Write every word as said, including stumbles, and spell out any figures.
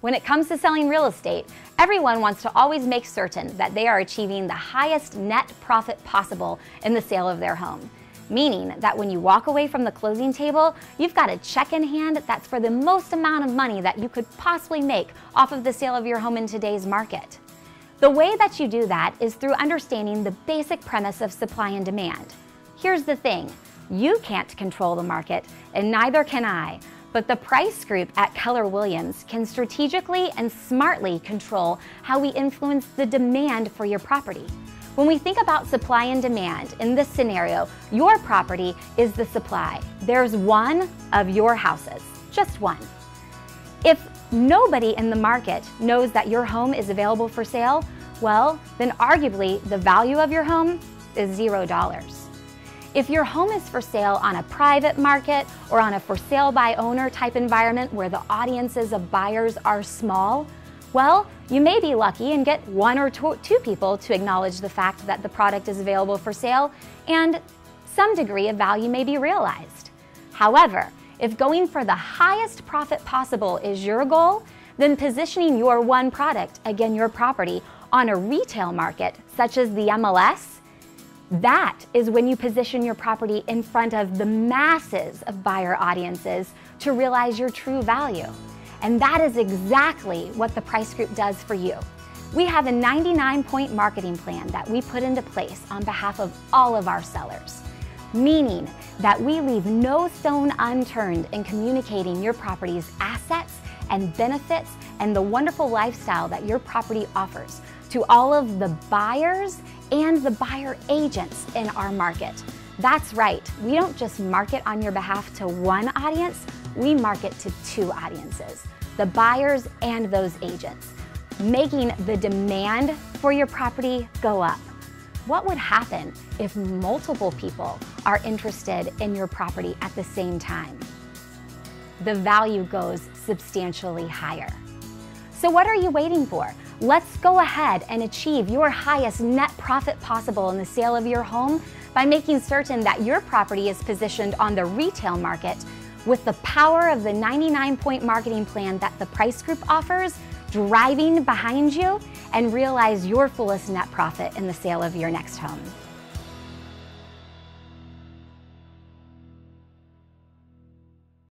When it comes to selling real estate, everyone wants to always make certain that they are achieving the highest net profit possible in the sale of their home. Meaning that when you walk away from the closing table, you've got a check in hand that's for the most amount of money that you could possibly make off of the sale of your home in today's market. The way that you do that is through understanding the basic premise of supply and demand. Here's the thing, you can't control the market, and neither can I. But the price group at Keller Williams can strategically and smartly control how we influence the demand for your property. When we think about supply and demand, in this scenario, your property is the supply. There's one of your houses, just one. If nobody in the market knows that your home is available for sale, well, then arguably the value of your home is zero dollars. If your home is for sale on a private market or on a for sale by owner type environment where the audiences of buyers are small, well, you may be lucky and get one or two people to acknowledge the fact that the product is available for sale, and some degree of value may be realized. However, if going for the highest profit possible is your goal, then positioning your one product, again your property, on a retail market such as the M L S, that is when you position your property in front of the masses of buyer audiences to realize your true value. And that is exactly what the price group does for you. We have a ninety-nine point marketing plan that we put into place on behalf of all of our sellers, meaning that we leave no stone unturned in communicating your property's assets and benefits and the wonderful lifestyle that your property offers to all of the buyers and the buyer agents in our market. That's right, we don't just market on your behalf to one audience, we market to two audiences, the buyers and those agents, making the demand for your property go up. What would happen if multiple people are interested in your property at the same time? The value goes substantially higher. So what are you waiting for? Let's go ahead and achieve your highest net profit possible in the sale of your home by making certain that your property is positioned on the retail market with the power of the ninety-nine point marketing plan that the price group offers driving behind you, and realize your fullest net profit in the sale of your next home.